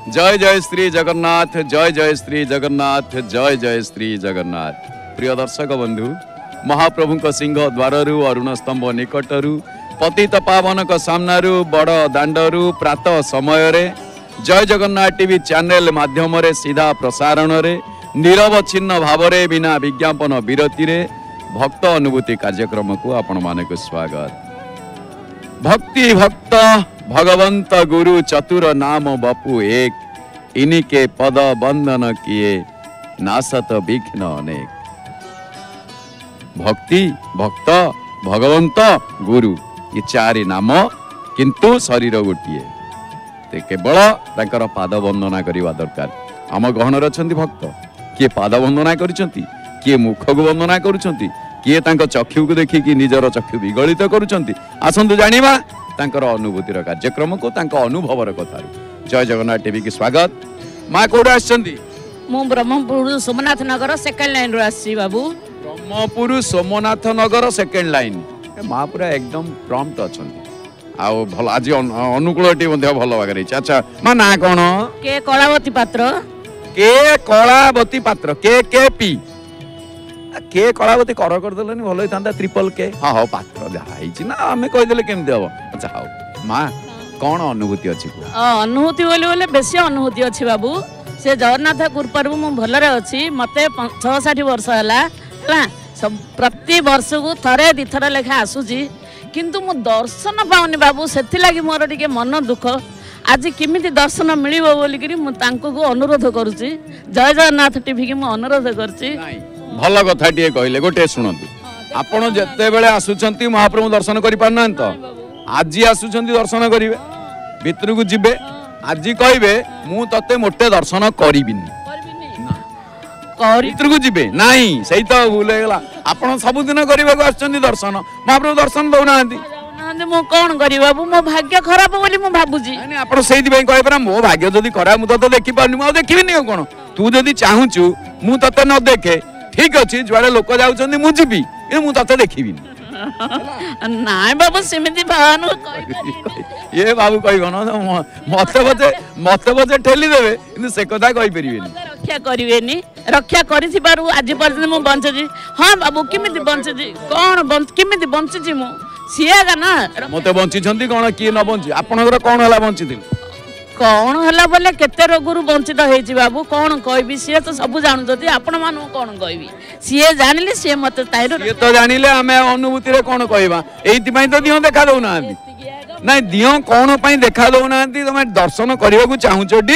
जय जय श्री जगन्नाथ, जय जय श्री जगन्नाथ, जय जय श्री जगन्नाथ। प्रिय दर्शक बंधु, महाप्रभु सिंह द्वार अरुण स्तंभ निकटरू पतित पावन सामनारू बड़ दांडरू प्रातः समय रे जय जगन्नाथ टीवी चैनल माध्यम रे सीधा प्रसारण रे निरवच्छिन्न भाव रे बिना विज्ञापन विरति रे भक्त अनुभूति कार्यक्रम को आपण मानक स्वागत। भक्ति भक्त भगवंत गुरु चतुर नाम बपु एक, इन्हीं के पद बंदन किए नासत विघ्न अनेक। भक्ति भक्त भगवंत गुरु ये चारि नाम किंतु शरीर गोटे ते केवल तांकर पाद वंदना करवा दरकार। आम गहनर अछंती भक्त किए पाद वंदना करिसंती, किए मुख को वंदना करुछंती, किए तांको चक्षु को देखिकी निजर चक्षु विगलित करुछंती। आसंतु जानिबा तांकर अनुभूतिर कार्यक्रम को तांको अनुभवर कथा। जय जगन्नाथ टीवी की स्वागत। माँ कोड आछंती? मु ब्रह्मपुर सोमनाथ नगर सेकंड लाइन रो आसी बाबू। Brahmapur Somnath Nagar second line. माँ पूरा एकदम प्रॉम्प्ट अछंती। आउ भल आज अनुकूलटी मध्ये भल भाग रही। अच्छा माँ ना कोन? के कलावती पात्र। के कलावती पात्र के पी के कलावती कर देलनि भल होता ट्रिपल के। हाँ हाँ पात्र जहाँ ना आम कहीदेले केमती हम। अच्छा हाँ माँ कौन अनुभूति अच्छी? अनुभूति बोले बेसी अनुभूति अच्छी बाबू। से जगन्नाथ कृपारू मु भलरे अच्छी। मते 66 वर्ष है प्रति वर्ष को थरे दिथर लेखा आसूची किंतु मु दर्शन पाऊनी बाबू। से मोर टिके मन दुख। आज किमिति दर्शन मिलिबो बोलिकरी मु तांको को अनुरोध करूची। जय जगन्नाथ टीवी की मु अनुरोध करची। भल कथा टिए कहले गोटे सुनंतु। आपण जते बेले आसुचंती महाप्रभु दर्शन करि पारना तो आज आसुचंती दर्शन करिवे भितर को जिबे आज कहबे मु तते मोटे दर्शन करिबिनी भितर को जिबे नाही सही तो भूल गला। आपण सब दिन करबा को आछंती दर्शन महाप्रभु दर्शन दउनांती मु कौन करी बाबू। मो भाग्य खराब बोली मु भाबुजी। नहीं आपण सेहि दिबे कहै परा मो भाग्य जदी खराब मु तो देखि पाउनी मु देखिबिनी कोन। तू जदी चाहूचु मु तते न देखे ठीक अछि जुआडे लोक जाउछंती मु जिबी ए मु तते देखिबिनी। नाय बाबू सेमिति भानु ये बाबू कहबो न मते बजे ठेली देबे किंतु से कथा कहि परिबेनी। रक्षा करिवेनी रक्षा करिथिबारु आज पर्यंत मु बंचजी। हां बाबू किमिति बंचजी कोन किमिति बंचजी मु सियागा ना मते बंची छंती कोन की न बंची आपनकर कोन हला बंची कौन है बोले केते रोगरु वंचित होइछि बाबू। कौन कहबी सी तो सब जानुछथि आपण मानु कौन कहबी सी जानिले सी मते ताइरो ये तो जानिले हमें अनुभूति रे कौन कहबा। एइति पई तो दियो देखा दउ ना नहीं दियो कौन पई देखा दउ ना तमे दर्शन करियो को चाहू छोटी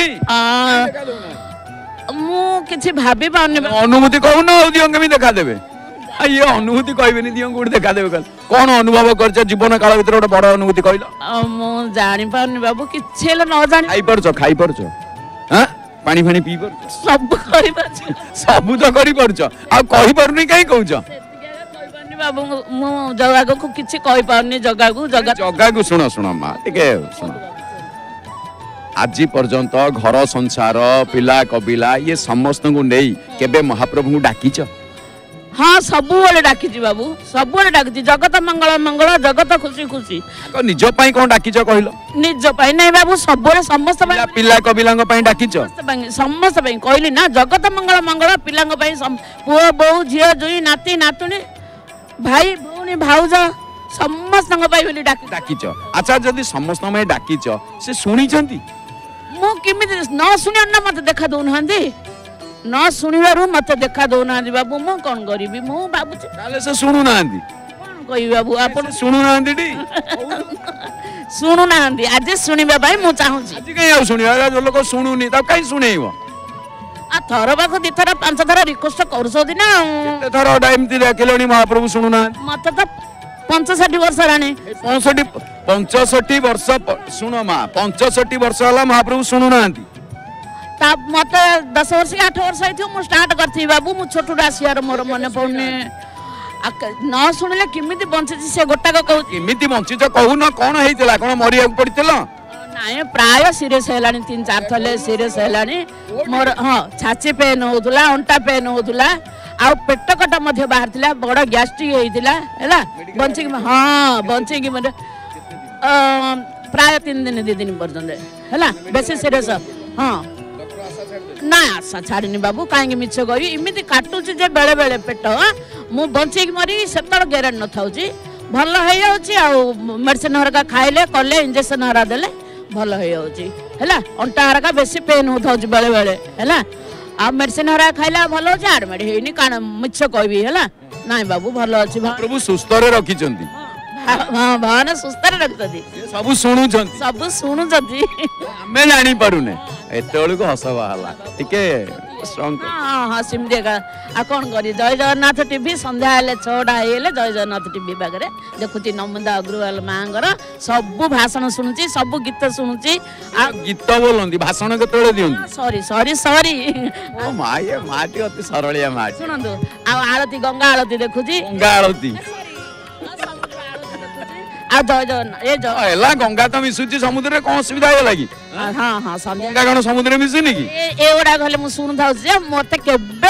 मु किछि भाबी पाउनी। अनुभूति कहू न दियो केमि देखा देबे ये अनुभूति कहबेनी दियो गुड देखा देबे कौन अनुभव करछ जीवन काल भीतर गोटे बड़ अनुभूति कहलो। मु जानि पाउनी बाबू किछि ल न जानि खाई परछ हां पानी फानी पी परछ सब करि परछ सब तो करि परछ आ कहि परनी काई कहउछ बाबू। मु जगा को किछि कहि पाउनी जगा को सुनो मां टिके सुनो। आज पर्यंत घर संसार पिला कबिला ये समस्त को नहीं केबे महाप्रभु को डाकीछ? हाँ सब बेले डाकी बाबू सब बेले डाकी। जगत मंगल मंगल जगत खुशी खुशी। निज पई कोन डाकीछ कहलो? निज पई नहीं बाबू सब बेले समस्त पई पिला कबिलांग पई डाकीछ? समस्त पई कहली ना जगत मंगल मंगल पिलांग पई पुओ बहु झियो जुई नाती नातुनी भाई भौणी भाउज समस्त पई बोली डाकीछ। अच्छा जदी समस्त में डाकीछ से सुनी छंती मु किमिति न सुनि न मते देखा दउ नहंदी न सुनिबारु मते देखा दउ ना बाबू। मु कोन करिवि मु बाबू ताले से सुनु नांदी कोन कहि बाबू आपण सुनु नांदी डी सुनु नांदी आज सुनिबा भाई मु चाहू छी। आज कहीं आ सुनिबा जो लोग सुनुनी त कहीं सुनेइबो आ थर बाको दी थर पांच थर रिक्वेस्ट करसोदी ना केते थर एमती देखलेनी महाप्रभु सुनु ना मते त 65 वर्ष रानी 65 वर्ष सुनो मां 65 वर्ष होला महाप्रभु सुनु नांदी ता मते 10 वर्ष 8 वर्ष आइथियो मु स्टार्ट करथि बाबू। मु छोटू रासियार मोर मने पौने न सुनिले किमिति बंचछि से गोटा को कहू किमिति बंचिछ कहू न कोन हेइतला कोन मरिया पड़ितला नाय प्राय सीरियस हेलानी 3-4 थले सीरियस हेलानी मोर। हां छाची पेन होतला अंटा पेन होतला आ पेट कटा मध्ये बाहर थिला बड़ गैस्ट्रिक होइतिला हैला बंची। हां बंची कि प्राय 3 दिन 2 दिन पर्यंत हैला बेसी सीरियस हाँ ना आशा छाड़नी बाबू कहीं मिछ करी इमिति काटुची जे बेले बेले पेट मु बंचेक मरी सेतल ग्यारंटी न थाउची भल हो जाउची आ मेडिसिन हरका खाइले कले इंजेक्शन हरा देले भल हो जाउची हैला अंटा हरका बेसी पेन हो थाउची बेले बेले हैला आ मेडिसिन हरा खाइला भल होची एडमिट हेनी कान मिछ कहबी हैला नाही बाबू भल अछि प्रभु सुस्थ रे रखिचंती हाँ भगवान सुस्थ रखती सब शुणुचंती सब शुणुचंती आमे जानी पारुने एते बेलको हस बाहला टिके स्ट्रांग हाँ हाँ सिमती का आ कौन करी जय जगन्नाथ टीवी संध्या हेले 6टा हेले जय जगन्नाथ टीवी पाखे देखुची नमिता अग्रवाल माँगर सब भाषण शुणुची सब गीत शुणुची गीत बोलंती भाषण केतळे दियंती सॉरी सॉरी सॉरी ओ माँ ये माटी अति सरलिया माटी शुणु आ आरती गंगा आरती देखुची गंगा आरती आ जय जगन्नाथ ये जय एला गंगा तो मिसुची समुद्र रे कोन सुविधा हे लागी हाँ हाँ संध्या गंगा कोन समुद्र में मिसुनी की ए ओडा गले मु शुणु थाउ जे मते केबे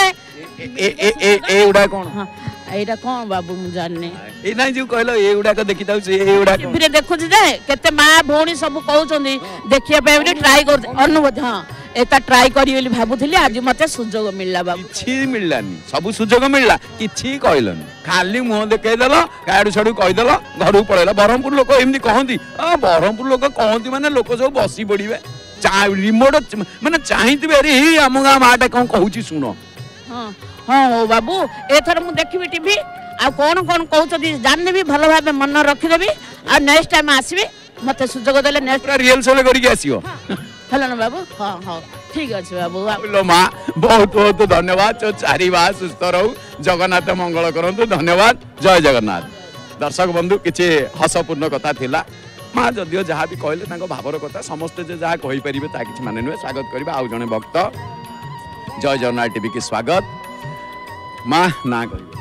ए उडा कोन हाँ एटा कोन बाबू मु जानने ए नाही जो कहलो ए उडा को देखि ताउ ए उडा कोन टीवी रे देखुची जे केते मां भौणी सब कहउचंदी देखिया पे भी ट्राई कर अनुभूति हाँ एता ट्राई करी बोली भाबुथिली आज मते सुजोग मिलला बाबू किछि मिललानी सब सुजोग मिलला किछि कहलन खाली मुंह देखाई देलो काडू छडू कहि देलो घरु पळेला बरहमपुर लोक एमनी कहंती आ बरहमपुर लोक कहंती माने लोक सब बसी पड़िबे रिमोट माने चाहितबे रे ही हम गा माटे कोन कहूची सुनो हाँ हाँ हो बाबू एथर मु देखिबी टीवी आ कोन कोन कहउचदी जानने भी भलो भाबे मन रखि देबी आ नेक्स्ट टाइम आसीबी मते सुजोग देले नेक्स्ट पूरा रिहर्सल करिके आसीओ हेलो ना बाबू हाँ हाँ ठीक अछि बाबू बोलो माँ बहुत बहुत धन्यवाद जो चारि मास सुस्थ रहू जगन्नाथ मंगल करंतु धन्यवाद जय जगन्नाथ दर्शक बंधु किछि हसपूर्ण कथा थिला माँ जदियो जहाँ भी कहले तांको भावर कथा समस्त जे जहाँ कहि परिबे ता किछि माने नुहे स्वागत करिबा आउ जने भक्त जय जगन्नाथ टीवी की स्वागत माँ ना करिबे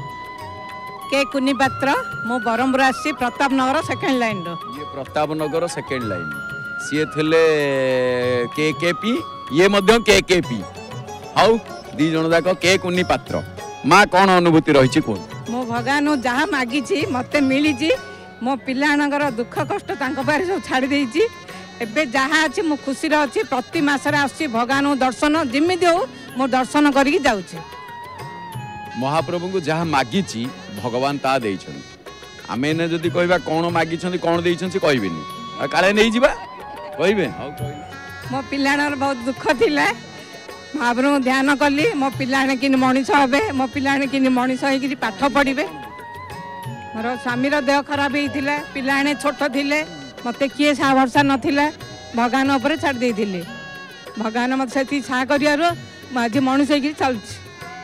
के कुनी पात्र मो बरमपुर आसी प्रताप नगर सेकेंड लाइन रो ये प्रताप नगर सेकेंड लाइन सीए थिले केकेपी ये मध्य केकेपी हाउ दी जण जाक के कुनी पात्र माँ कौन अनुभूति रही कोन मो भगवान जहाँ मागिची मते मिली मो पिलाणकर दुख कष्ट तांको पारे सब छाड़ी देइची एबे जहाँ अच्छी मु खुशी अच्छी प्रति मासरे आसी भगवान दर्शन जिमिति हो मो दर्शन करिकी जाउची महाप्रभु को जहाँ मागिची भगवान ता देइछन आमे ने जदी कहबा कोन मागिछन कोन देइछन से कहबिनी काले नै जिबा कहबे हाउ कहबे मो पिलाणर बहुत दुख थिला महाप्रभु को ध्यान कली मो पिलाणे किन मनीष हेबे मो पिलाणे किन मनीष होइकि पाठ पढ़िबे मोर स्वामीर देह खराब होइथिला पिलाणे छोट थिले मते किए सा भरसा नथिला भगवान ऊपर छाड़ देइथिले भगवान मते सेति छा करियारो आज मनीष होइकि चलछि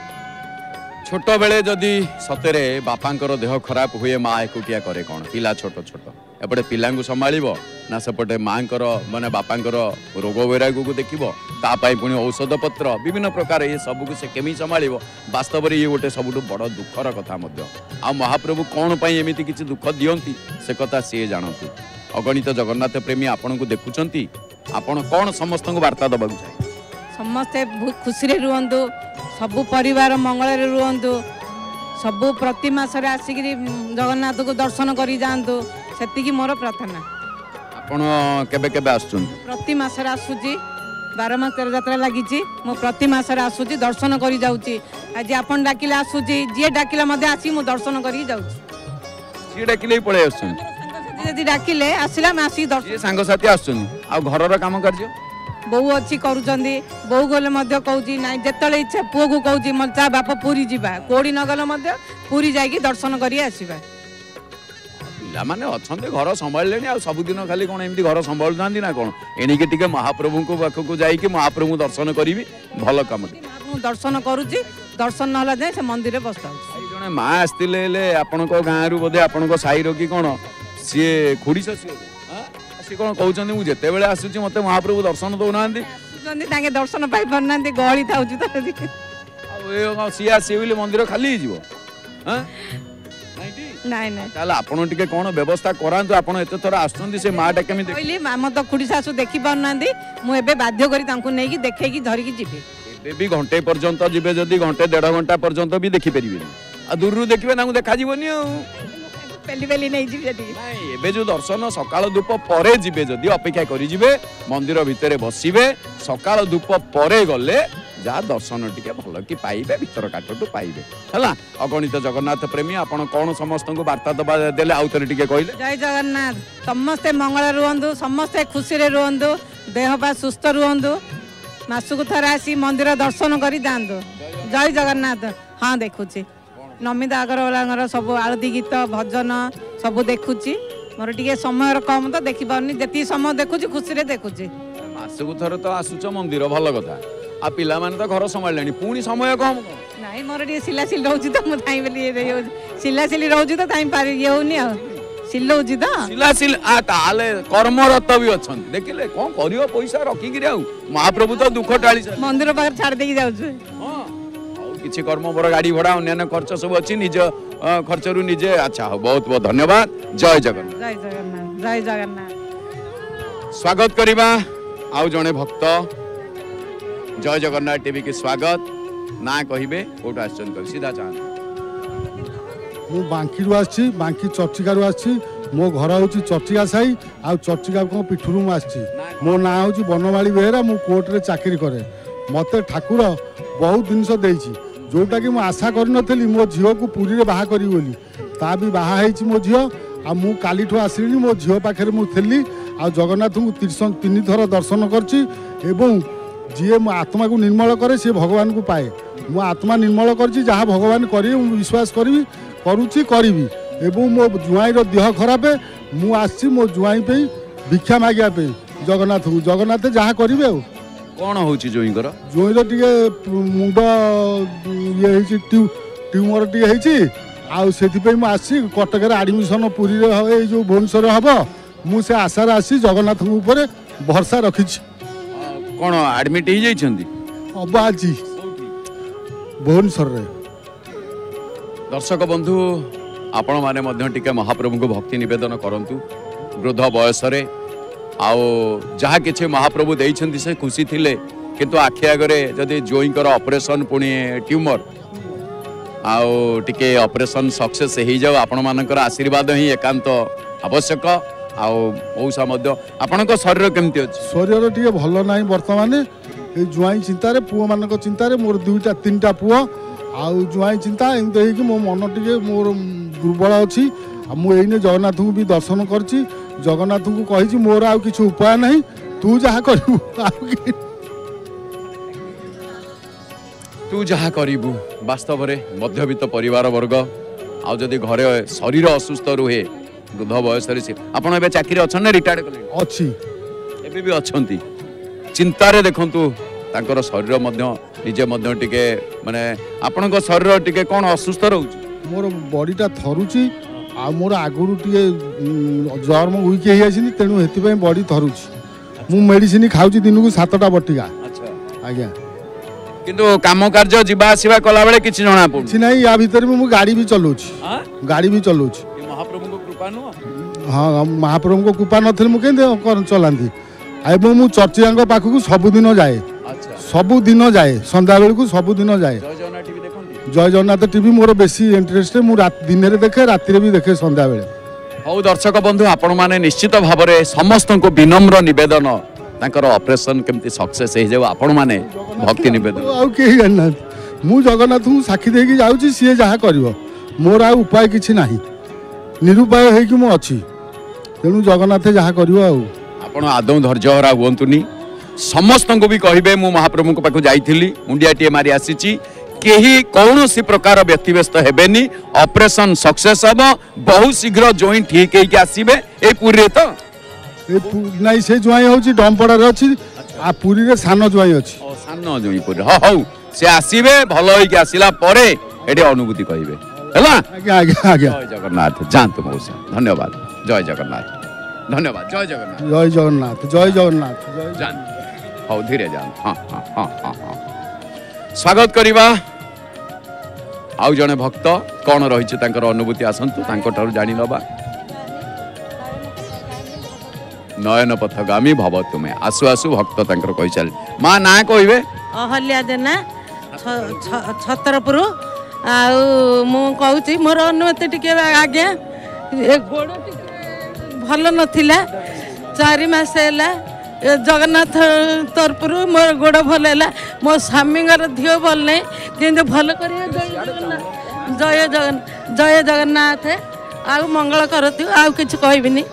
छोट बेले जदि सतरे बापांकर देह खराब हुए माँ एकुटिया करे कौन पिला छोट छोट एपटे पिला संभाଳିबो ना सेपटे माँकर माने बापांकर रोग वैराग को देखिबो तापाई पुणी औषध पत्र विभिन्न प्रकार ये सब को से केमी संभालिबो वास्तव रे ये गोटे सबुठु बड़ दुखर कथा मध्य आ महाप्रभु कौन पाई एमिति किछि दुख दियंती से कथा से जानतु अगणित जगन्नाथ प्रेमी आपन को देखुचंती आपण कौन समस्त को वार्ता दबाक चाहे समस्ते खुशी रे रुहंतु सबु परिवार मंगल रे रुहंतु सबु प्रति मासरे आसिक जगन्नाथ को दर्शन करी जांतु सेतिकी मोर प्रार्थना आपण केबे केबे आछुन प्रति मासरे आसुची 12 मास तेर यात्रा लागिची मो प्रति मासरे आसुची दर्शन करी जाउची आज आपण डाकिले आसुची जे डाकिले मध्ये आसी मो दर्शन करी जाउची जे डाकिले पळे आछुन यदि डाकिले आसिला मैं आसी दर्शन जे संग साथी आछुन आ घरर काम कार्य बहु अच्छी करुचंदी बहु गले मध्य कहूची ना जेतले इच्छा पुओ को कहूची मचा बाप पूरी जीवा कोड़ी न गले मध्य पूरी जाइकी दर्शन करी आसीबा पिला माने अछंते घर संभाळलेनी आ सब दिन खाली कोन एमती घर संभाळ जांदी ना कोन एनिके टिके महाप्रभु को पाख को जाई कि महाप्रभु दर्शन करीबी भलो काम महाप्रभु दर्शन करूची दर्शन न होला जाय से मंदिर रे बसता आई जने मां आस्तिले ले आपन को गां रु बोधे आपन को साई रो की कोन सी खुडी ससी सी कोन कहउचंदी मु जेते बेले आसुची मते महाप्रभु दर्शन दो नांदी जंदी ताके दर्शन पाई परनांदी गहली थाउची त आ ए सिया सिविल मंदिर खाली जीवो हां नाइ नाइ ताले आपण टिके कोन व्यवस्था करांतु आपण एते थोर आछंदी से माटा केमी कहली मामा तो खुडी सासु देखि परनांदी मु एबे बाध्य करी तांको नेकी देखेकी धरिकी जिबे एबे भी घंटे पर्यंत जिबे जदी घंटे 1.5 घंटा पर्यंत भी देखि परिबे आ दूर रु देखिबे ना देखा जीवनी पेली पेली नहीं जी सेठी ନାଇଁ ଏବେ ଯୋଉ ଦର୍ଶନ ସକାଳ ଧୂପ ପରେ ଯିବେ ଯଦି ଅପେକ୍ଷା କରି ଯିବେ ମନ୍ଦିର ଭିତରେ ବସିବେ ସକାଳ ଧୂପ ପରେ ଗଲେ ଯାହା ଦର୍ଶନ ଟିକେ ଭଲ କି ପାଇବେ ଭିତର କାଠଠୁ ପାଇବେ ହେଲା ଅଗଣିତ ଜଗନ୍ନାଥ ପ୍ରେମୀ ଆପଣ କଣ ସମସ୍ତଙ୍କୁ ବାର୍ତ୍ତା ଦବା ଦେଲେ ଆଉ ଥରେ ଟିକେ କହିଲେ जय जगन्नाथ समस्ते मंगल रुहंदु समस्ते खुशी रे रुहंदु देह पा सुस्थ रुहंदु मासुक थर आसी मंदिर दर्शन करी जांदु जय जगन्नाथ हाँ देखुची नमिता अग्रवाल सब आरती गीत भजन सब देखुची मोर टिके समय कम तो देखि पाउनी जति समय देखुची खुशी रे देखुची ମାସକୁ ଥରେ ତ ଆସୁଛ ମନ୍ଦିର ଭଲ କଥା ଆଉ ପିଲାମାନେ ତ ଘର ସମ୍ଭାଳିଲେଣି ପୁଣି ସମୟ କମ ନାଇଁ ମୋର ଟିକେ ସିଲାସିଲି ରହୁଛି ତ ମୁଁ ଥାଇ ବୋଲି ସିଲାସିଲି ରହୁଛି ତ ଥାଇ ପାରି ଇଏ ହଉନି ଆଉ ସିଲଉଛି ତ ସିଲାସିଲ ତାହେଲେ କର୍ମରତ ବି ଅଛନ୍ତି ଦେଖିଲେ କଣ କରିବ ପଇସା ରଖିକିରି ଆଉ ମହାପ୍ରଭୁ ତ ଦୁଃଖ ଟାଳି ମନ୍ଦିର ପାଖରେ ଛାଡ଼ି ଦେଇକି ଯାଉଛୁ ହଁ ଆଉ କିଛି କର୍ମ ବର ଗାଡି ଭଡା ଅନ୍ୟାନ୍ୟ ଖର୍ଚ୍ଚ ସବୁ ଅଛି ନିଜ ଖର୍ଚ୍ଚରୁ ନିଜେ ଆଚ୍ଛା ହଉ ବହୁତ ବହୁତ ଧନ୍ୟବାଦ ଜୟ ଜଗନ୍ନାଥ ଜୟ ଜଗନ୍ନାଥ ଜୟ ଜଗନ୍ନାଥ ସ୍ୱାଗତ କରିବା ଆଉ ଜଣେ ଭକ୍ତ ଜୟ ଜଗନ୍ନାଥ ଟିଭି କି ସ୍ୱାଗତ ନା କହିବେ କୋଉଠୁ ଆସିଛନ୍ତି ସିଧା ଚାହାନ୍ତି ମୁଁ ବାଙ୍କିରୁ ଆସିଛି ବାଙ୍କି ଚର୍ଚ୍ଚିକାରୁ ଆସିଛି ମୋ ଘର ହେଉଛି ଚର୍ଚ୍ଚିକା ସାହି ଆଉ ଚର୍ଚ୍ଚିକା ପିଠୁରୁ ମୁଁ ଆସିଛି ମୋ ନାଁ ହେଉଛି ବନମାଳୀ ବେହେରା ମୁଁ କୋର୍ଟରେ ଚାକିରି କରେ ମୋତେ ଠାକୁର ବହୁତ ଜିନିଷ ଦେଇଛି ଯେଉଁଟାକି ମୁଁ ଆଶା କରିନଥିଲି ମୋ ଝିଅକୁ ପୁରୀରେ ବାହା କରିବି ବୋଲି ତା ବି ବାହା ହେଇଛି ମୋ ଝିଅ ଆଉ ମୁଁ କାଲିଠୁ ଆସିଲିଣି ମୋ ଝିଅ ପାଖରେ ମୁଁ ଥିଲି ଆଉ ଜଗନ୍ନାଥଙ୍କୁ 3 ଥର ଦର୍ଶନ କରିଛି ଏବଂ ଯିଏ ମୋ ଆତ୍ମାକୁ ନିର୍ମଳ କରେ ସିଏ ଭଗବାନଙ୍କୁ ପାଏ ମୋ ଆତ୍ମା ନିର୍ମଳ କରିଛି ଯାହା ଭଗବାନ କରିବେ ମୁଁ ବିଶ୍ୱାସ କରିବି କରୁଛି କରିବି ଏବଂ ମୋ ଜ୍ୱାଇଁର ଦେହ ଖରାପ ମୁଁ ଆସିଛି ମୋ ଜ୍ୱାଇଁ ପାଇଁ ଭିକ୍ଷା ମାଗିବା ପାଇଁ ଜଗନ୍ନାଥଙ୍କୁ ଜଗନ୍ନାଥ ଯାହା କରିବେ ଆଉ କଣ ହଉଛି ଜୋଇଁଙ୍କର ଜ୍ୱାଇଁର ଟିକେ ମୁଣ୍ଡ ଇଏ ହେଇଛି ଟ୍ୟୁମର ଟିକେ ହେଇଛି ଆଉ ସେଥିପାଇଁ ମୁଁ ଆସିଛି କଟକରେ ଆଡ଼ମିସନ୍ ପୁରୀରେ ଏଇ ଯେଉଁ ଭୁବନେଶ୍ୱରରେ ହେବ ମୁଁ ସେ ଆଶାରେ ଆସିଛି ଜଗନ୍ନାଥଙ୍କ ଉପରେ ଭରସା ରଖିଛି କଣ ଆଡମିଟ୍ ହେଇଯାଇଛନ୍ତି ହବ ଆଜି ଭୁବନେଶ୍ୱରରେ ଦର୍ଶକ ବନ୍ଧୁ ଆପଣମାନେ ମଧ୍ୟ ଟିକେ ମହାପ୍ରଭୁଙ୍କୁ ଭକ୍ତି ନିବେଦନ କରନ୍ତୁ ବୃଦ୍ଧ ବୟସରେ ଆଉ ଯାହା କିଛି ମହାପ୍ରଭୁ ଦେଇଛନ୍ତି ସେ ଖୁସି ଥିଲେ କିନ୍ତୁ ଆଖି ଆଗରେ ଯଦି ଜୋଇଁଙ୍କର ଅପରେସନ୍ ପୁଣି ଟ୍ୟୁମର ଆଉ ଟିକେ ଅପରେସନ୍ ସକ୍ସେସ୍ ହେଇଯାଉ ଆପଣମାନଙ୍କର ଆଶୀର୍ବାଦ ହିଁ ଏକାନ୍ତ ଆବଶ୍ୟକ ଆଉ ମଉସା ମଧ୍ୟ ଆପଣଙ୍କ ଶରୀର କେମିତି ଅଛି ଶରୀର ଟିକେ ଭଲ ନାହିଁ ବର୍ତ୍ତମାନ ଏଇ ଜ୍ୱାଇଁ ଚିନ୍ତାରେ ପୁଅମାନଙ୍କ ଚିନ୍ତାରେ ମୋର 2-3ଟା ପୁଅ ଆଉ ଜ୍ୱାଇଁ ଚିନ୍ତା ଏମିତି ହେଇକି ମୋ ମନ ଟିକେ ମୋର ଦୁର୍ବଳ ଅଛି ଆଉ ମୁଁ ଏଇନେ ଜଗନ୍ନାଥଙ୍କୁ ବି ଦର୍ଶନ କରିଛି ଜଗନ୍ନାଥଙ୍କୁ କହିଛି ମୋର ଆଉ କିଛି ଉପାୟ ନାହିଁ ତୁ ଯାହା କରିବୁ ତୁ ଯାହା କରିବୁ ବାସ୍ତବରେ ମଧ୍ୟବିତ୍ତ ପରିବାର ବର୍ଗ ଆଉ ଯଦି ଘରେ ଶରୀର ଅସୁସ୍ଥ ରୁହେ ବୃଦ୍ଧ ବୟସରେ ଆପଣ ଏବେ ଚାକିରି ଅଛନ୍ତି ନା ରିଟାୟାର୍ଡ କଲେ ଅଛି ଏବେ ବି ଅଛନ୍ତି ଚିନ୍ତାରେ ଦେଖନ୍ତୁ ତାଙ୍କର ଶରୀର ମଧ୍ୟ ନିଜେ ମଧ୍ୟ ଟିକେ ମାନେ ଆପଣଙ୍କ ଶରୀର ଟିକେ କ'ଣ ଅସୁସ୍ଥ ରହୁଛି ମୋର ବଡ଼ିଟା ଥରୁଛି ଆଉ ମୋର ଆଗରୁ ଟିକେ ଜର୍ମ ୱିକ୍ ହେଇଯାଇଛନ୍ତି ତେଣୁ ସେଥିପାଇଁ ବଡ଼ି ଥରୁଛି ମୁଁ ମେଡ଼ିସିନ ଖାଉଛି ଦିନକୁ 7ଟା ବଟିକା ଆଜ୍ଞା କିନ୍ତୁ କାମ କାର୍ଯ୍ୟ ଯିବା ଆସିବା କଲାବେଳେ କିଛି ଜଣା ପଡୁନି କିଛି ନାହିଁ ୟା ଭିତରେ ମୁଁ ଗାଡ଼ି ବି ଚଲାଉଛି ମହାପ୍ରଭୁଙ୍କ କୃପା ନୁହଁ ହଁ ମହାପ୍ରଭୁଙ୍କ କୃପା ନଥିଲେ ମୁଁ କେମିତି ଚଲାନ୍ତି ଏବଂ ମୁଁ ଚର୍ଚ୍ଚିକାଙ୍କ ପାଖକୁ ସବୁଦିନ ଯାଏ ସବୁଦିନ ଯାଏ ସନ୍ଧ୍ୟାବେଳକୁ ସବୁଦିନ ଯାଏ ଜୟ ଜଗନ୍ନାଥ ଟିଭି ମୋର ବେଶୀ ଇଣ୍ଟରେଷ୍ଟ ମୁଁ ଦିନରେ ଦେଖେ ରାତିରେ ବି ଦେଖେ ସନ୍ଧ୍ୟାବେଳେ ହଉ ଦର୍ଶକ ବନ୍ଧୁ ଆପଣମାନେ ନିଶ୍ଚିତ ଭାବରେ ସମସ୍ତଙ୍କୁ ବିନମ୍ର ନିବେଦନ ତାଙ୍କର ଅପରେସନ୍ କେମିତି ସକ୍ସେସ୍ ହେଇଯାଉ ଆପଣମାନେ ଭକ୍ତି ନିବେଦନ ଆଉ କେହି ଜାଣିନାହାନ୍ତି ମୁଁ ଜଗନ୍ନାଥଙ୍କୁ ସାକ୍ଷୀ ଦେଇକି ଯାଉଛି ସିଏ ଯାହା କରିବ ମୋର ଆଉ ଉପାୟ କିଛି ନାହିଁ ନିରୁପାୟ ହେଇକି ମୁଁ ଅଛି ତେଣୁ ଜଗନ୍ନାଥ ଯାହା କରିବ ଆଉ ଆପଣ ଆଦୌ ଧୈର୍ଯ୍ୟହରା ହୁଅନ୍ତୁନି ସମସ୍ତଙ୍କୁ ବି କହିବେ ମୁଁ ମହାପ୍ରଭୁଙ୍କ ପାଖକୁ ଯାଇଥିଲି ମୁଣ୍ଡିଆଟିଏ ମାରି ଆସିଛି କେହି କୌଣସି ପ୍ରକାର ବ୍ୟତିବ୍ୟସ୍ତ ହେବେନି ଅପରେସନ୍ ସକ୍ସେସ୍ ହେବ ବହୁ ଶୀଘ୍ର ଜୋଇଁ ଠିକ୍ ହେଇକି ଆସିବେ ଏଇ ପୁରୀରେ ତ ନାଇଁ ସେ ଜ୍ୱାଇଁ ହେଉଛି ଡମ୍ପଡ଼ାରେ ଅଛି ଆଉ ପୁରୀରେ ସାନ ଜ୍ୱାଇଁ ଅଛି ସାନ ଜ୍ୱାଇଁ ପୁରୀ ହଉ ସେ ଆସିବେ ଭଲ ହେଇକି ଆସିଲା ପରେ ଏଠି ଅନୁଭୂତି କହିବେ ହେଲା ଆଜ୍ଞା ଆଜ୍ଞା ଆଜ୍ଞା ଜୟ ଜଗନ୍ନାଥ ଯାଆନ୍ତୁ ମଉସା ଧନ୍ୟବାଦ ଜୟ ଜଗନ୍ନାଥ ଧନ୍ୟବାଦ ଜୟ ଜଗନ୍ନାଥ ଜୟ ଜଗନ୍ନାଥ ଜୟ ଜଗନ୍ନାଥ ଯାଆନ୍ତୁ ହଉ ଧୀରେ ଯାଆନ୍ତୁ ହଁ ହଁ ହଁ ହଁ ହଁ ସ୍ୱାଗତ କରିବା ଆଉ ଜଣେ ଭକ୍ତ କ'ଣ ରହିଛି ତାଙ୍କର ଅନୁଭୂତି ଆସନ୍ତୁ ତାଙ୍କଠାରୁ ଜାଣିନେବା ନୟନ ପଥଗାମୀ ଭବ ତୁମେ ଆସୁ ଆସୁ ଭକ୍ତ ତାଙ୍କର କହିଚାଲି ମା ନାଁ କହିବେ ଅହଲ୍ୟା ଜେନା ଛତରପୁର ଆଉ ମୁଁ କହୁଛି ମୋର ଅନୁମତି ଟିକେ ଆଜ୍ଞା गोड़ टिके भल नथिला 4 मास हैला जगन्नाथ तरफ मोर गोड़ भल है मो स्वामी धियो भल नहीं कि भल कर जय जगन्नाथ आउ मंगल करती आउ किछ कहबिनी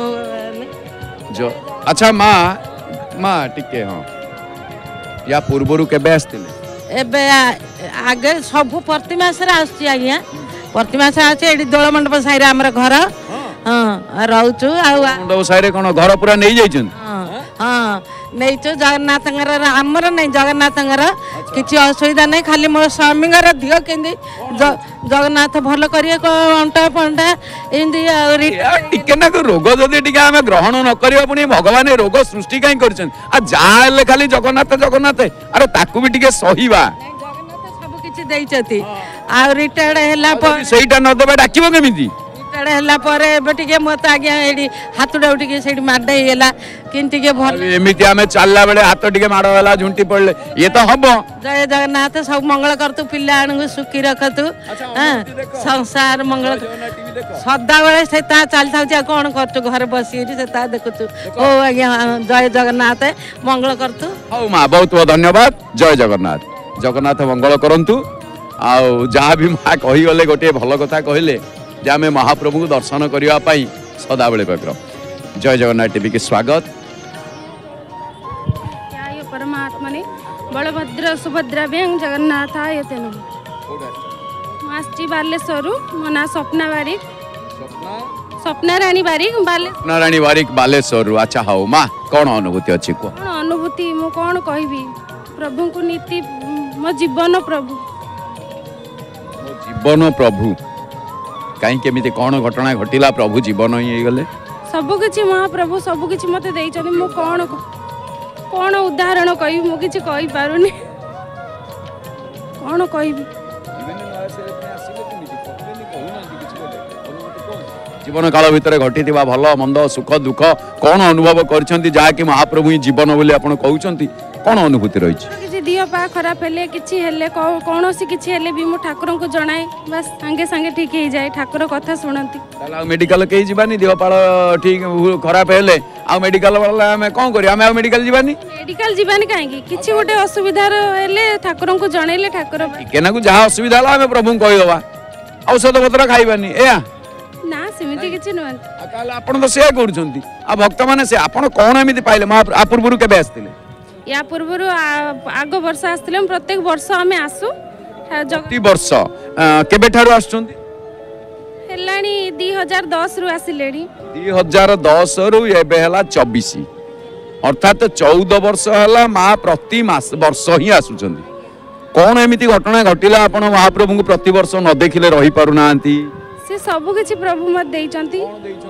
जो अच्छा माँ माँ टिके हाँ या पूर्वर केबे आस्तिले एबे आगे सब प्रति मासरे आसछि आज्ञा प्रति मास आछे एडी दोल मंडप साइरे हमर घर हाँ रहउछु आउ मंडप साइरे कोन घर पूरा नहीं जाइछन हाँ नहीं तो जगन्नाथ आमर नहीं जगन्नाथ किसी असुविधा नहीं खाली मो स्वामी धियो के जगन्नाथ भल करिए अंटा पंटा टिके ना रोग जदि टिके आमे ग्रहण न करियो पुनी भगवान रोग सृष्टि काई करछन आ जाले खाली जगन्नाथ जगन्नाथ अरे ताकू भी टिके सहीबा जगन्नाथ सब किछि देइछथि आ रिटायर्ड हैला पर सेइटा न देबे डाकिबो केमिति मत आज्ञा हाथुटा से माड होगा कि भल एमती आम चलला बेले हाथ टिके माड़ होला झुंटी पड़ले ये तो हम जय जगन्नाथ सब मंगल करतु पिला सुखी रखतु संसार मंगल सदा बेले से चली था कौन कर घर बस देखु ओ आज्ञा जय जगन्नाथ मंगल करतु हौ माँ बहुत बहुत धन्यवाद जय जगन्नाथ जगन्नाथ मंगल करंतु आ जहाँ भी माँ कहीगले गोटे भल कथा कहले जे आम महाप्रभु को दर्शन करने सदा बेले व्यग्र जय जगन्नाथ टीवी के स्वागत परमात्मने बलभद्र सुभद्रा व्यंग जगन्नाथाय ते नमः बालेश्वर मो ना स्वप्ना बारिक स्वप्ना रानी बारिक बालेश्वर अच्छा हाँ माँ कौन अनुभूति अच्छी कह अनुभूति मु कौन कहबी प्रभु को नीति मो जीवन प्रभु कहीं केमिति कौन घटना घटिला प्रभु जीवन ही गले सब किछि महाप्रभु सब किछि मते देइछन मु कौन उदाहरण कहि मु किछि कहि पारुनी कौन कहबी जीवन काल भितर घटी भल मंद सुख दुख कौन अनुभव करछंती जहाँकि महाप्रभु ही जीवन बोली आपण कहउछंती कौन अनुभूति रही किछि दिह पा खराब हेले किछि हेले कोनोसी किछि हेले भी मु ठाकुर को जणाए बस संगे संगे ठीक हो जाए ठाकुर कथा सुनंती ताला मेडिकल के जीवानी देह पाल ठीक खराब हेले आ मेडिकल वाला हमें कोन करी हमें मेडिकल जीवानी काहेकी किछि गोटे असुविधा हेले ठाकुर को जणाइले ठाकुर केना को जहाँ असुविधा होला हमें प्रभु कहि दवा औषध पत्र खाइबानी एया ना सेमिति किछि न ताला आपण तो से करछंती आ भक्त माने से आपण कोन एमिति पाइले आ पूर्वरु केबे आस्तिले या पूर्व आग वर्ष आसते प्रत्येक वर्ष आम आसू प्रति वर्ष केबे ठारू आछुंती हेलानी 2010 रु आसिले 2010 रु एबे हला 24 अर्थात 14 वर्ष हला माँ प्रति मास वर्ष ही आसुचंती कौन एमिति घटना घटिला आपण महाप्रभु को प्रति वर्ष न देखिले रही पारु नांती से सब किछि प्रभु मत देइचंती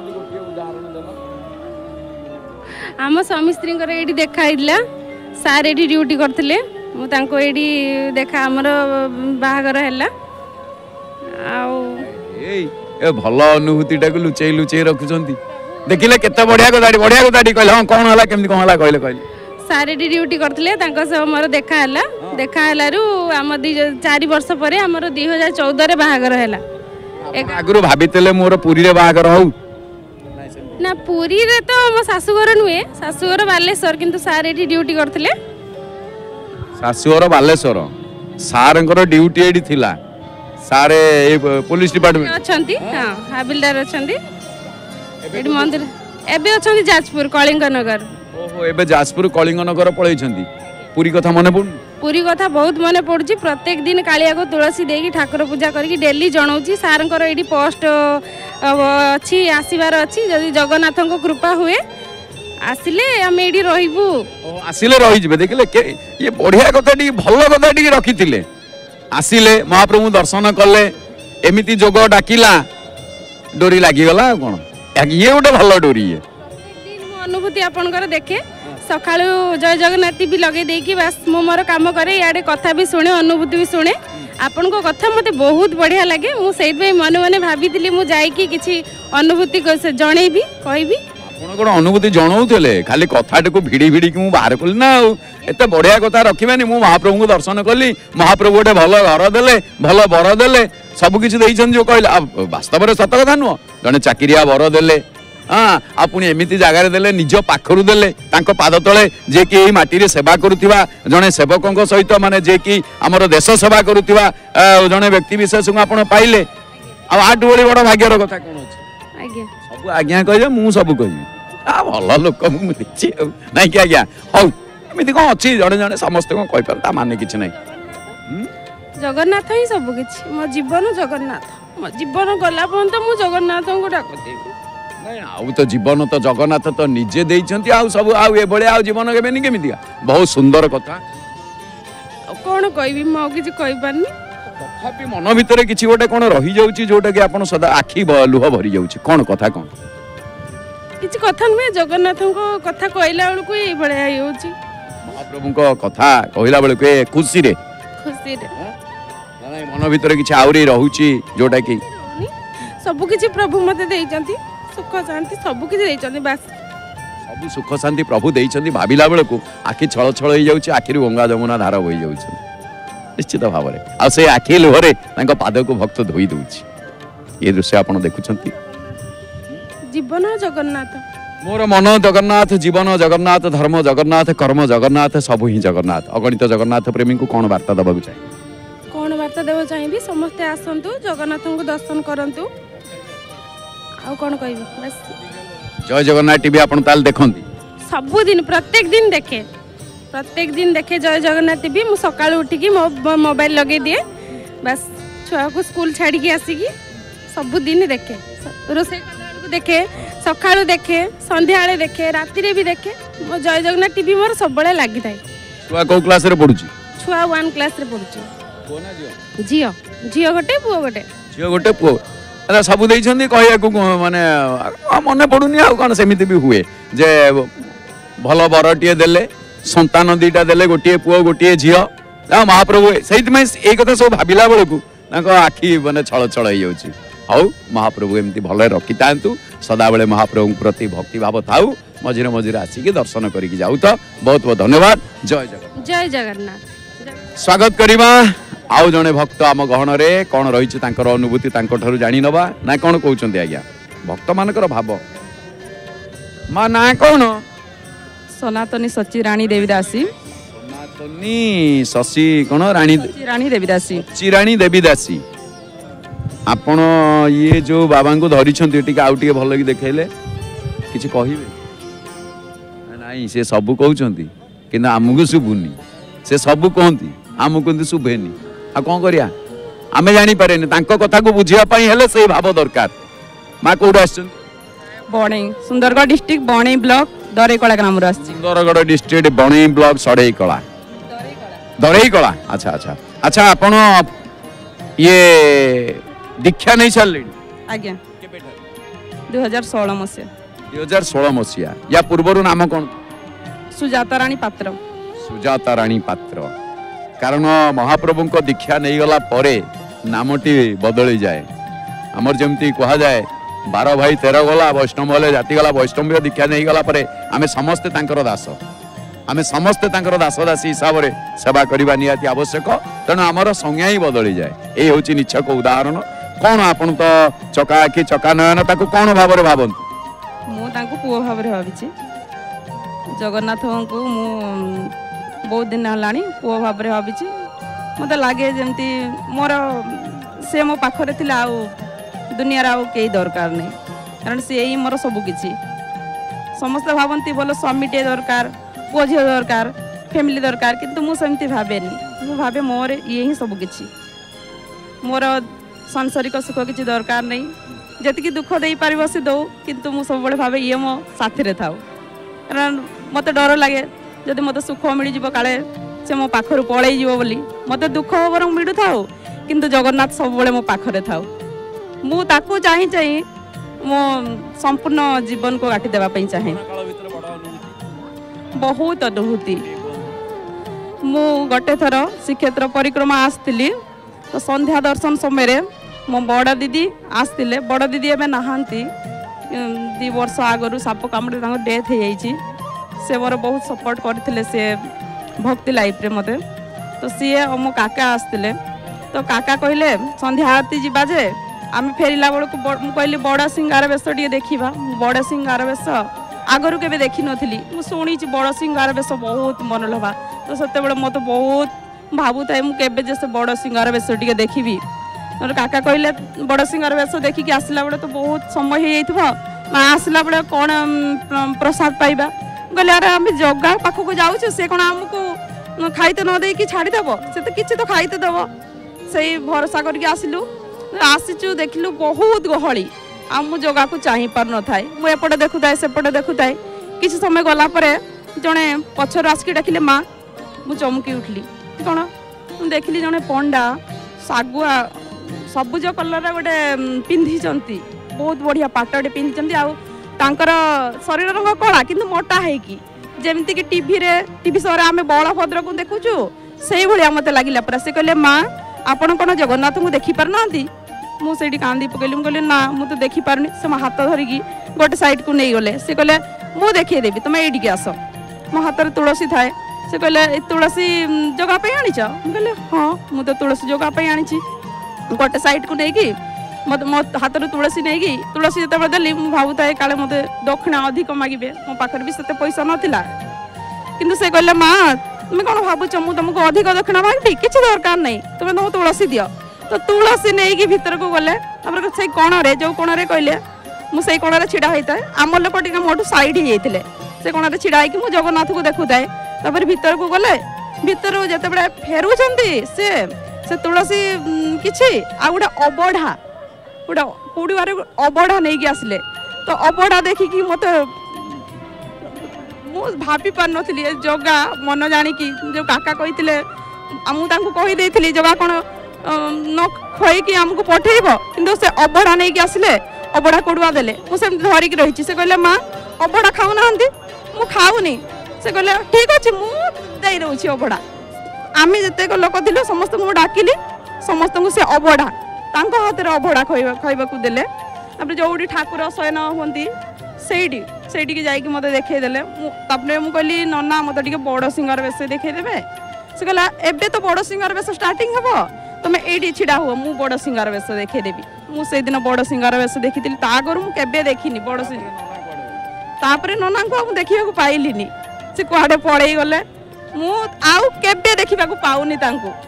आम स्वामी स्त्री एडी देखाइला सार एडी ड्यूटी करथिले मु तांको एडी देखा हमर बाहागर हैला आउ ए भल अनुभूति टाको लुचेई रखुचंती देखिले केते बढ़िया को दाडी कहले हां कोन हला केमति कोन हला कहले सार एडी ड्यूटी करथिले तांको से हमर देखा हैला रु हम 4 वर्ष परे हमर 2014 रे बाहागर हैला आगुरु भाबितले मोर पुरी रे बाहागर हौ ना पुरी रे तो मो सासुघर नुए सासुघर बालेश्वर किंतु सार एठी ड्यूटी करथिले सासुघर बालेश्वर सारंकर ड्यूटी एठी थिला सारे पुलिस डिपार्टमेंट अछंती हां हाबिलदार अछंती एठी मंदिर एबे अछंती जाजपुर कलिंग नगर ओहो एबे जाजपुर कलिंग नगर पळै छंती पुरी कथा मने पडु पुरी कथा बहुत मने पड़ुची प्रत्येक दिन कालिया को तुलसी देकी ठाकुर पूजा करके डेली जणाउची सारंकर एडी पोस्ट अछि आसीबार अछि जदी जगन्नाथ को कृपा हुए आसिले हम एडी रहिबू आसिले रहि जबे देखले ये बढ़िया कथा डी भलो कथा डी रखिथिले आसिले महाप्रभु दर्शन करले एमिति जोग डाकिला डोरी लागि गला कोन ये गोटे भलो डोरी है अनुभूति आपनकर देखे सकाळु जय जगन्नाथ टीवी लगे देकी बस मो मोर काम करे याडे कथा भी सुने अनुभूति भी सुने आपन को कथा मते बहुत बढ़िया लगे मु सेइत पे मन मने भाबी थिली मु जाई कि किछि अनुभूति को से जणेबी कहबी कौन कौन अनुभूति जनाऊले खाली कथाटी को भिड़ी भिड़ी की बाहर कली ना एत बढ़िया कथा रखिबानी मु महाप्रभु को दर्शन कली महाप्रभु गोटे भल घर देले भल बर देले सबकि जो कहले वास्तव में सत कथा नुह जड़े चाकरिया बर देले हाँ आपनी एमती जगार देले निज पाखरु देले तांको पाद तले जे कि एई माटी सेवा करुथिबा जड़े सेवकों सहित माने जे कि आमर देश सेवा करुथिबा जड़े व्यक्ति विशेष को आपण पाइले आठ बड़ी बड़ भाग्यर कथा कौन अच्छे आज्ञा सब आज्ञा कह मु सब कह भल लोक मुझे नाई कि आज्ञा हौ एमती कौन अच्छी जड़े जड़े समस्त कौन कहीपर माने कि ना जगन्नाथ ही सब किछि मो जीवन जगन्नाथ मो जीवन गला पर्यंत मु जगन्नाथ को डाकुथेबी आउ तो जीवन तो जगन्नाथ तो निजे देइछंती आउ सब आउ ए बळे आउ जीवन केबेनी केमितिया बहुत सुंदर कथा कौन कहबी मो किछि कहि पारनी तथापि मन भितर किछि गोटे कोन रही जाउची जोटा कि आपण सदा आखी लुह भरी जाउची कोन कथा कोन किछि कथा नुहे जगन्नाथ को कथा कहला बेलू ए बळे होउची महाप्रभु को कथा कहला बेलू के खुशी रे मन भितर किछि आउरी रहूची जोटा कि सब किछि प्रभु मते देइचंती सुख शांति सब किछि देइचंती बस सब सुख शांति प्रभु देइचंती भाबिला बेलू आखि छळ छळ होई जाउची आखिरु गंगा जमुना धारा होई जाउची निश्चित भाव में आ से आखि लुहरे तांको पाद को भक्त धोई दउची ये दृश्य आपण देखुचंती जीवन जगन्नाथ मोर मन जगन्नाथ जीवन जगन्नाथ धर्म जगन्नाथ कर्म जगन्नाथ सब ही जगन्नाथ अगणित जगन्नाथ प्रेमी को कौन वार्ता देबाक चाहिए कौन वार्ता देबो चाहिबी समस्त आसंतु जगन्नाथ को दर्शन करंतु आ कौन कहबी बस जय जगन्नाथ टीवी आपण ताल देखंती सब दिन प्रत्येक दिन देखे जय जगन्नाथ टीवी मु सकाळ उठी की मोबाइल लगे दिए बस छुआ को स्कूल छाड़ी की आसिकी सब दिन देखे रोसे देखे सकाळु देखे संध्या आले देखे राति रे भी देखे मो जय जगन्नाथ टीवी मोर सब बळे लागि थाए छुआ को क्लास रे पढुची छुआ 1 क्लास रे पढुची को ना जियो जियो गोटे पुओ गोटे झियो गोटे पुओ अरे सब देइछन्ती कहया को माने मने पडुनी आ कोन सेमिति भी हुए जे भल बरटिए देले संतान दीटा देले गोटिए पुओ गोटिए झियो आ महाप्रभु सहित में ए कथा सब भाबिला बेलकू ताको आखी माने छळ छळ होई जाउची हौ महाप्रभु एमती भले रखी तांतु सदा बेले महाप्रभु प्रति भक्ति भाव थाउ मझिरे मझिरे आसिकी दर्शन करिकी जाउ तो बहुत बहुत धन्यवाद जय जगन्नाथ स्वागत करिबा आउ जने भक्त आम गहन रे कोन रहिछि तांकर अनुभूति तांको ठारू जानि नबा ना कोन कहउचंती आज्ञा भक्त मानकर भाव मा ना कोन सनातनी सची रानी देवीदासी सनातनी शशि कोन रानी देवीदासी चिराणी देवीदासी आपण ये जो बाबा को धरी टिके आउ टिके भल कि देखैले किछि कहिबे नाही से सब कहउचंती किंतु आमको शुभुनी से सब कहती आमको शुभेनी आ कौन करिया आमे जानी पारेनी तांको कथा को बुझिया पई हेले से भाव दरकार मा कोड आछन बणई सुंदरगढ़ डिस्ट्रिक्ट बणई ब्लॉक दरेकला ग्राम रो आछि सुंदरगढ़ डिस्ट्रिक्ट बणई ब्लॉक सड़ेकला दरेकला अच्छा अच्छा अच्छा आपण ये दीक्षा नहीं चलले आज्ञा 2016 मसिया या पूर्वरु नाम कोन सुजाता रानी पात्र सुजाता रानी पात्र कारण महाप्रभु को दीक्षा नहीं गला परे नामटी बदली जाए आमर जमती कहा जाए 12 भाई 13 गला वैष्णव वाले जाति गला वैष्णव दीक्षा नहीं गला परे आमे समस्ते तांकर दास आमे समस्ते तांकर दास दासी हिसाब रे सेवा करबा नियाति आवश्यक तेणु आमर संज्ञा ही बदली जाए ए होची निच्छक उदाहरण कौन आपण तो चका आखि चका नयन ताको कौन भाव रे भाबंतु मु तांको पुओ भाव रे भाबिछि जगन्नाथ को मु बहुत दिन हलानी पुओ भाव रे भाबिछि मते लागे जेमती मोर से मो पाखरे थिला आउ दुनिया रा केही दरकार नहीं कारण से ही मोर सब किछि समस्त भाबंती बोलो स्वामीटे दरकार पुओ झियो दरकार फैमिली दरकार किंतु मु सेमती भाबेनी मु भाबे मोर ये ही सब किछि मोर सांसारिक सुख किछि दरकार नहीं जति दुख दे पारिबो से दो किंतु मु सब बळे भाबे ये मो साथी रे थाउ कारण मते डर लागे जदि मते सुख मिली जीव काले से मो पाखरु पळै जीव बोली मते दुख बरं मिडु थाउ किंतु जगन्नाथ सब बळे मो पाखरे थाउ मु ताकू चाहि मो संपूर्ण जीवन को काटी देबा पई चाहे बहुत अनुभूति मु गटे थर श्रीक्षेत्र परिक्रमा आसतिली तो संध्या दर्शन समय मो बड़ दीदी आसतिले बड़ दीदी एबे नहांती 2 वर्ष आगु साप कामुड़े डेथ हो जाइए से मोर बहुत सपोर्ट करते से भक्ति लाइफ रे मते तो सी मो काका आसते तो काका कहले संध्या आरती जीवा जे आम फेरला बेलू कहली बड़ सिंगार बेश टे देखा बड़ सिंगार बेश आगरू के देखी नी मुझे बड़ सिंगार बेश बहुत मनलोभा तो से मत बहुत भावुए मुझे से बड़ सिंगार बेश टे देखी काका कहले बड़ सिंगार बेश देखिकी आसला बेले तो बहुत समय हो आसला बेले कौन प्रसाद पाइबा कहले अरे आम जगह पाखक जाऊँ से कौन आमको खाईते न दे कि छाड़ीदेव से तो किसी तो खाईते देव से भरोसा करके आसिलु आसीचु देखिलु बहुत गहली आम जगह को चाह पार न थाए मुझे देखुए सेपटे देखुए किसी समय गलापर जड़े पछर आसिक डाकिले माँ मु चमकी उठली कौन देखिली जड़े पंडा सागुआ सबुज कलर गोटे पिंधि बहुत बढ़िया पाटटे पिंधि आर शरीर रंग कला कि मोटा है कि जमती कि टीवी शो आम बलभद्र को देखुचु से भाया मत लगे पूरा से कहले माँ आपण कौन जगन्नाथ को देखी पार ना मुझे कांदी पकड़ी कहली ना मुझे तो देखी पारनी से मो हाथ धरिकी गोटे साइड को नहीं गले से कहले मु देखिए देवी तुम ये आस मो हाथ में तुलसी थाए से कहले तुलसी जगह आनीच कहले हाँ मुझे तो तुलसी जगह आनी गोटे साइड को लेकिन मत मो हाथ में तुलसी नहीं तुलसी जो देली मुझे भावुए काले मत दक्षिणा अधिक मागे मो पाखे भी से पैसा नाला कि से कहले माँ तुम कौन भावुच मुझे तुमको अधिक दक्षिणा मांगी किसी दरकार नहीं तुम्हें तुम तुलसी दियो तो तुलसी नहीं भीतर को गले से कणरे जो कणरे कहले मुझे कणरे छिड़ा होता है आम लोक टे मोटू साइड होते से कणरे छिड़ा हो जगन्नाथ को देखुए भीतर को गले भीतर जिते फेरुंट से तुलसी किसी आ गोटे अबढ़ा गोटे कौड़े अबढ़ा नहीं आसिले तो अबढ़ा देखिकी मत भाभी पार नी जगह मन जाणिकी जो काका कही मुझे कहीदे जगह कौन न खुआईकी आमको पठेब कि से अबढ़ा नहीं आसिले अबढ़ा कोड़ुआ देले मुझे धरिकी रही से कहले माँ अबढ़ा खाऊना मु खाऊनी से कहले ठीक अच्छे मुझे रोचे अबढ़ा आम जिते लोक थे समस्त को डाकिली समस्त को से अबढ़ा हाथ में अबढ़ा खाइबा देले जो ठाकुर शयन होती से जाकि मत देखईदे मुझे कहली नना मत टे बड़ सिंगार बेश देखईदे से कहला एबे तो बड़ सिंगार बेश स्टार्टिंग हम तुम्हें ये छिड़ा हुआ मु बड़ सिंगार बेश देखईदेवी मुझे दिन बड़ सिंगार बेश देखी आगर मुझे देखनी बड़ सिंगार नना को देखा पाइलिनी से कुआडे पड़े गले मुझे देखा पाऊनी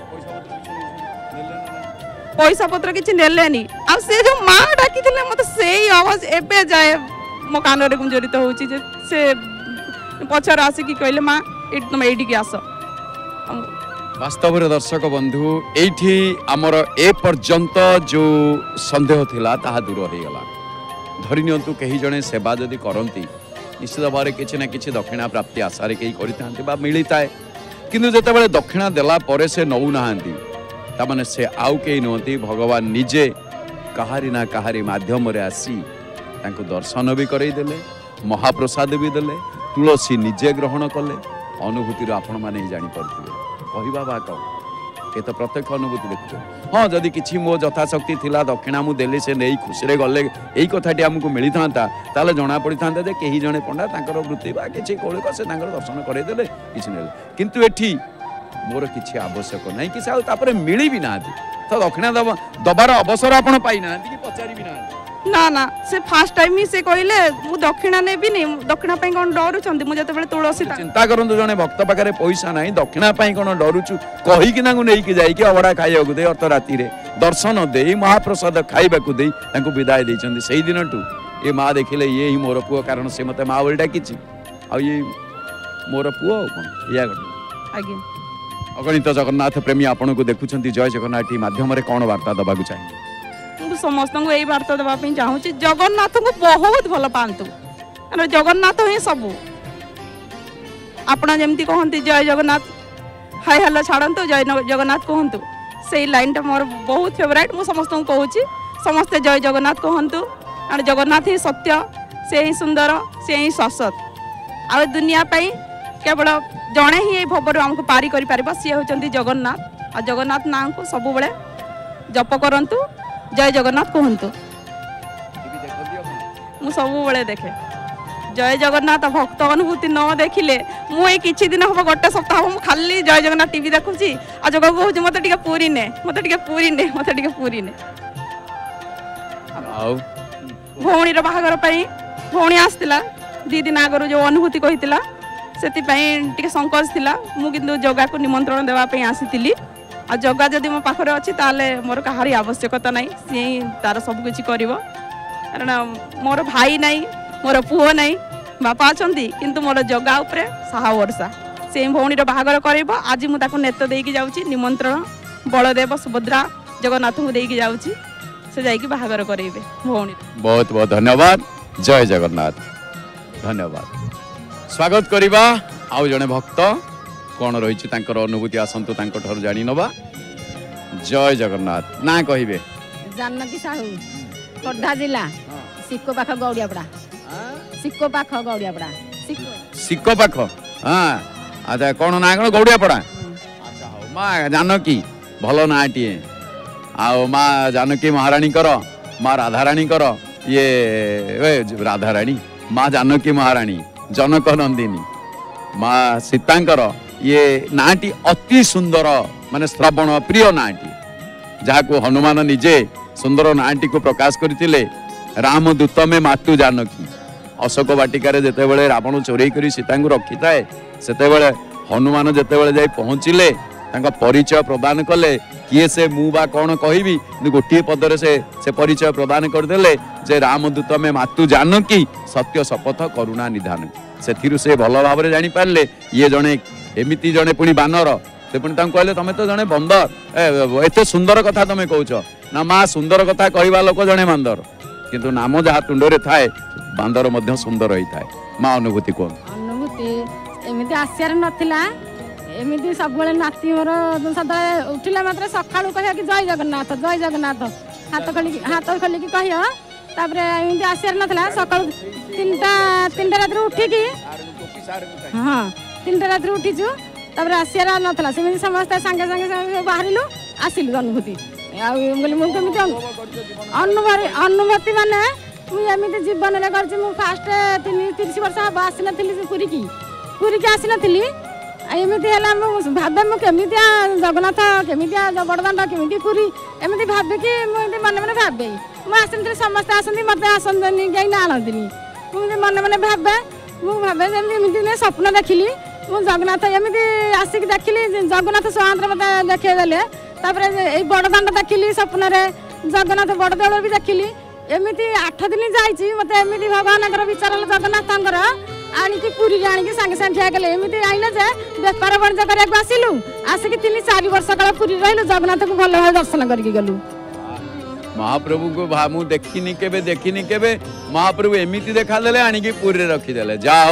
पैसा पत्र किसी नेलेनी आ से जो माँ डाकी मत से आवाज एबे जाए मो कान रे गुंजरित होची से पछर आसिकी कहले माँ तुम ये आस वास्तव में दर्शक बंधु एठी आमर ए पर्यंत जो संदेह थिला ताहा दूर हो गला धरि नियंतु कहीं जने सेवा जदि करंती निश्चित भाव में किसी ना कि दक्षिणा प्राप्ति आशारे कहीं करते बा मिलता है किंतु जिते दक्षिणा देला परे से नौ नहांती तामाने से आउ कहीं नुहति भगवान निजे कहारी ना कहारी माध्यम रे आसी तांको दर्शन भी करईदेले महाप्रसाद भी देले तुलसी निजे ग्रहण कले अनुभूति आपण मैंने जानी पारे कहवा बा कौन ये तो प्रत्यक्ष अनुभूति देखुचे हाँ जदि किसी मो यथाशक्ति थिला दक्षिणा मु देली से नहीं खुशी गले यही कथाटी आमको मिली था ताले जना पड़ी था कहीं जड़े पंडा तांकर वृत्ति बा किसी कौलिक से दर्शन करईदे किसी ना किंतु एठी मोर किसी आवश्यक नहीं कि से मिली भी ना तो दक्षिणा दबार अवसर आप पाई ना कि पचारि भी ना ना ना से फास्ट टाइम ही से कहले मु दक्षिणा नेबी नहीं दक्षिणा पई कोन डरुचंती मु जते बेले तुलसी चिंता करंतु जने भक्त पाखरे पैसा नाही दक्षिणा पई कोन डरुचु कहि कि नागु नै कि जाई कि अबडा खाइया को दे अर्थ राती रे दर्शन दे महाप्रसाद खाइबा को दे तांको विदाय दैचंती सेही दिनटू ए मां देखिले ये ही मोर पुओ कारण से मते मां बोलटा किछि आ ये मोर पुओ कोन या आगे अगणित जगन्नाथ प्रेमी आपन को देखुचंती जय जगन्नाथ माध्यम रे कोन वार्ता दबा को चाहिए समस्त को यही वार्ता देवाई चाहूँगी जगन्नाथ को बहुत भल पातु जगन्नाथ ही सबू आपड़ जमी कहते जय जगन्नाथ हाय हेलो छाड़ू जय जगन्नाथ कहतु से लाइन टा मोर बहुत फेवरेट मु समस्त को कहूँ समस्ते जय जगन्नाथ कहतु और जगन्नाथ ही सत्य से ही सुंदर से ही शाश्वत आ दुनिया केवल जड़े ही भवर आमको पारी कर सी होती जगन्नाथ आ जगन्नाथ ना को सब जप करंतु जय जगन्नाथ कहतु ମୁଁ ସବୁବେଳେ ଦେଖେ। ଜୟ ଜଗନ୍ନାଥ ଭକ୍ତ ଅନୁଭୂତି ନ ଦେଖିଲେ ମୁଁ ଏଇ କିଛି ଦିନ ହବ ଗୋଟେ ସପ୍ତାହ ମୁଁ ଖାଲି ଜୟ ଜଗନ୍ନାଥ ଟିଭି ଦେଖୁଛି ଆଉ ଜଗକୁ କହୁଛି ମତେ ଟିକେ ପୁରୀ ନେ, ମତେ ଟିକେ ପୁରୀ ନେ, ମତେ ଟିକେ ପୁରୀ ନେ। ଆଉ ଭଉଣୀର ବାହାଘର ପାଇଁ ଭଉଣୀ ଆସିଥିଲା 2 ଦିନ ଆଗରୁ ଯୋଉ ଅନୁଭୂତି କହିଥିଲା ସେଥିପାଇଁ ଟିକେ ସଂକୋଚ ଥିଲା। ମୁଁ କିନ୍ତୁ ଜଗାକୁ ନିମନ୍ତ୍ରଣ ଦେବା ପାଇଁ ଆସିଥିଲି। ଆଉ ଜଗା ଯଦି ମୋ ପାଖରେ ଅଛି ତାହେଲେ ମୋର କାହାରି ଆବଶ୍ୟକତା ନାହିଁ, ସିଏ ହିଁ ତାର ସବୁ କିଛି କରିବ। କାରଣ ମୋର ଭାଇ ନାହିଁ, ମୋର ପୁଅ ନାହିଁ, ବାପା ଅଛନ୍ତି, କିନ୍ତୁ ମୋର ଜଗା ଉପରେ ସାହା ଭରସା। ସେ ଭଉଣୀର ବାହାଘର କରିବ। ଆଜି ମୁଁ ତାକୁ ନେତ ଦେଇକି ଯାଉଛି ନିମନ୍ତ୍ରଣ, ବଳଦେବ ସୁଭଦ୍ରା ଜଗନ୍ନାଥଙ୍କୁ ଦେଇକି ଯାଉଛି, ସେ ଯାଇକି ବାହାଘର କରେଇବେ ଭଉଣୀ। बहुत बहुत धन्यवाद। जय जगन्नाथ। धन्यवाद। स्वागत करिबा आउ जने भक्त कोन रहिछि तांकर अनुभूति आसंतु तांको ठर जानि नबा। जय जगन्नाथ। ना कहिबे जानकी साहू खोर्धा जिला सिक्को पाख गौड़ियापड़ा। सिक्को पाख गौड़ियापड़ा। सिक्को पाख हां अच्छा कोन ना कोन गौड़िया पड़ा। अच्छा हो मां जानकी भलो नाटिए आओ मां जानकी महारानी कर मां राधा रानी कर ये राधा रानी मां जानकी महारानी जनक नंदिनी मां सीतांकर ये नाटी अति सुंदर माने श्रवण प्रिय नाटी जहाँ को हनुमान निजे सुंदर नाटी को प्रकाश करथिले। रामदूत में मातु जानकी अशोक वाटिकार जेतेबेले रावण चोरी करी सीता को रखी थाए सेतेबेले हनुमान जेतेबेले जाई पहुँचिले तांका परिचय प्रदान कले किए से मु बा कौन कहबी गोटे पदरे से परिचय प्रदान करदेले जे रामदूत में मातु जानकी सत्य शपथ करुणा निधान से भल भाव जानी पारे ये जड़े एमती जड़े पुणी बानर से पुणी कहले तुम तो जड़े बंदर एत सुंदर कथा तुम कहच ना माँ सुंदर कथा कहवा लोक जड़े बांदर किंतु नाम जहाँ तुंडे थाए बांदर मध्य सुंदर होता है। माँ अनुभूति कौन अनुभूति एमती आसियार नथिला एमती सब नाती मोर सदा उठिला मात्र सकाळू कहिया कि जय जगन्नाथ हाथ खोलिकी कहियो तापरे एमती आसियार नथिला सकाळू 3टा रात उठिकी हाँ 3टा रात उठीचु तापरे आसियार नथिला सेमती समस्त संगे संगे बाहरिलु आसिलु अनुभूति अनुभूति माने मुझे जीवन में कर फास्ट 30 वर्ष हम आसी नी पुरी की आसी नी एमती है भावे मुझे जगन्नाथ केमिया बड़दाण्ड केमी पुरी एमती भावे कि मुझे मन मन भावे मुझे समस्ते आसती मत आसनी कहीं आणती मुझे मन मन भावे मुझे जमी स्वप्न देखिली मुझे जगन्नाथ एमती आसिक देखिली जगन्नाथ स्वतंत्र मत देखेदेले यही बड़दाण्ड देखिली स्वप्न जगन्नाथ बड़देव भी देखिली एमती 8 दिन जाइए मत एमती भगवान विचार जगन्नाथ आणिकी पुरी आणिकी सांगे सांगे ठिया कले एमती आइला जे व्यापार वाणिज्य करके आसिलु आसिक 3-4 वर्ष काल पुरी रहिलु जगन्नाथ को भल भाव दर्शन करके गलु। महाप्रभु को मु देखिनी केबे महाप्रभु एमती देखा देले आणिकी पुरी रखी देले जाओ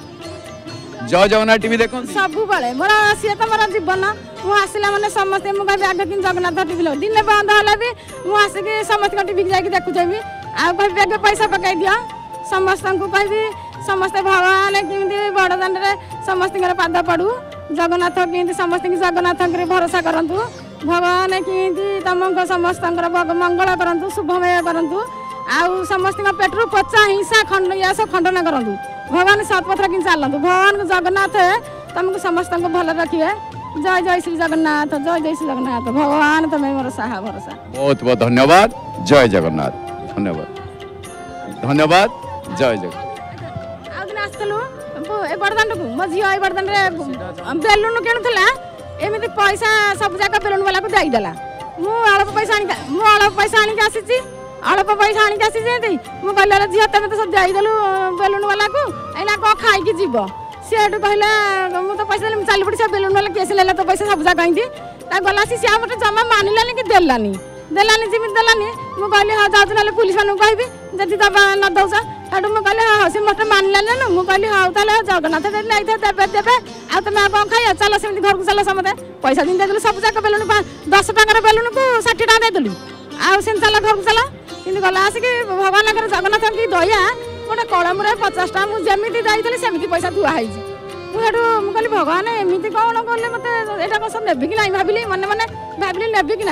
जय जगन्नाथ टीवी देखो सब बेले मोर सी तो मोर जीवन मु आसला माने समस्त मु कहबी आगे दिन जगन्नाथ टीवी दिन बंद होला भी मु आसिक समस्त टीवी जाके देखु जेबी आ कहबी आगे पैसा पकाई दिया समस्त को कहबी समस्त भगवान केमी बड़दाण्ड समस्त पाद पड़ू जगन्नाथ केमी समस्त जगन्नाथ भरोसा करतु भगवान केमी तुमको समस्त मंगल करतु शुभमय करतु आउ समस्त पेटरू पचा हिंसा खंडयास खंडन करतु भगवान सतपथर कि चलतु भगवान जगन्नाथ तुमको समस्त भल रखिए। जय जय श्री जगन्नाथ भगवान तुम्हें मोर साहा भरोसा। बहुत बहुत धन्यवाद। जय जगन्नाथ। धन्यवाद धन्यवाद। जय जगन्नाथ। आसलु ए बड़दाण्ड को मो झी ए बड़दाण्ड बेलून किणुला एमती पैसा सब जाक बेलून वाला को देदेला अल्प पैसा आनिक आसी अल्प पैसा आनिक आसी मु कहला झी तुम तो सब देदेलु बेलून वाला को एना कौन खाई जीव सी कहला मुझे पैसा देली चली पड़ी से बेलून वाला केस ले तो पैसा सब जाक कहीं गला सी मत जमा मानिलानी कि देलानी जमी देलानी मुझे कहली हाँ जाऊँ ना पुलिस मानू कहबी जदि दबा न दौच हेटू मुझे कहली हाँ सी मत मानिलानी मुझे कहली हाँ ताले जगन्नाथ देवे देवे आ तुम कौन खाई चल सेमती घर को चल समझे पैसा दिन देदेलु सब जाक बेलून 10 टकर बेलून को 60 टका देदेलु आउ से चल घर को चल कि गला आसिक भगवान जगन्नाथ की दया गोटे कलम 50 टा मुझे जाइली सेमती पैसा थुआई मुझे कहली भगवान एमती कौन कले मत यहाँ कौन सब नेबी कि ना भाविली मन मन भाविली नेबी कि ना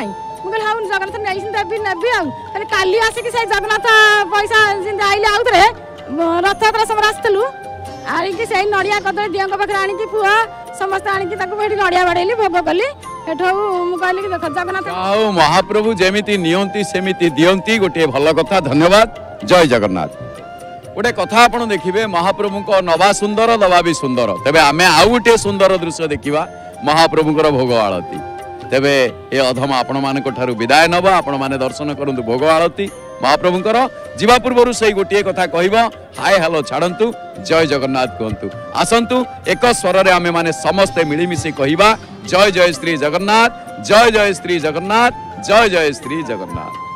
ମୁଁ କହିଲି ହଁ ଜଗନ୍ନାଥ ନେବି ହେଲେ କାଲି ଆସିକି ସେଇ ଜଗନ୍ନାଥ ପଇସା ଯେମିତି ଆଇଲେ ଆଉଥରେ ରଥଯାତ୍ରା ସମୟରେ ଆସିଥିଲୁ ଆଣିକି ସେଇ ନଡ଼ିଆ କଦଳୀ ଦିଅଙ୍କ ପାଖରେ ଆଣିକି ପୁଅ ସମସ୍ତେ ଆଣିକି ତାକୁ ସେଠି ନଡ଼ିଆ ବାଡ଼େଇଲି ଭୋଗ କଲି ସେଠୁ ମୁଁ କହିଲି କି ଦେଖ ଜଗନ୍ନାଥ ଆଉ ମହାପ୍ରଭୁ ଯେମିତି ନିଅନ୍ତି ସେମିତି ଦିଅନ୍ତି ଗୋଟିଏ ଭଲ କଥା ଧନ୍ୟବାଦ ଜୟ ଜଗନ୍ନାଥ। गोटे कथा आपण देखिए महाप्रभुक नवा सुंदर दवा भी सुंदर तेबे आमे आउ गोटे सुंदर दृश्य देखिबा महाप्रभुकर भोग आळती तेबे ए अधम आपण मानक ठारू विदाय नबा आपण माने दर्शन करंतु भोग आळती महाप्रभुकर जीवा पूर्व से गोटे कथा कहब हाय हेलो छाड़ू जय जगन्नाथ कहतु आसतु एक स्वर रे आमे माने समस्ते मिलीमिशी कहबा जय जय श्री जगन्नाथ जय जय श्री जगन्नाथ जय जय श्री जगन्नाथ।